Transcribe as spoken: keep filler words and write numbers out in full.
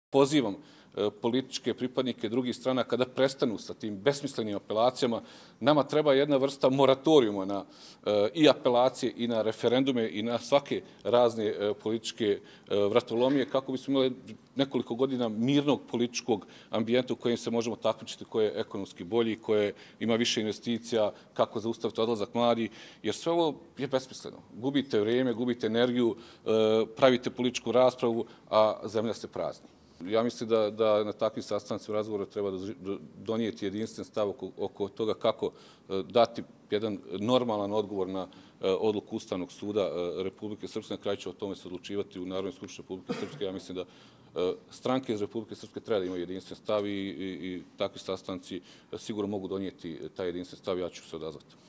Pozivam političke pripadnike drugih stranaka da prestanu sa tim besmislenim apelacijama. Nama treba jedna vrsta moratorijuma na i apelacije i na referendume i na svake razne političke vratolomije kako bismo imali nekoliko godina mirnog političkog ambijenta u kojem se možemo takmičiti, koji je ekonomski bolji, koji ima više investicija, kako zaustaviti odlazak mladi, jer sve ovo je besmisleno. Gubite vrijeme, gubite energiju, pravite političku raspravu, a zemlja se prazni. Ja mislim da, da na takvim sastancima razgovora treba donijeti jedinstven stav oko, oko toga kako dati jedan normalan odgovor na odluku Ustavnog suda Republike Srpske. Na kraju će o tome se odlučivati u Narodnoj skupštini Republike Srpske. Ja mislim da stranke iz Republike Srpske treba da imaju jedinstven stav i, i, i takvi sastanci sigurno mogu donijeti taj jedinstven stav. Ja ću se odazvati.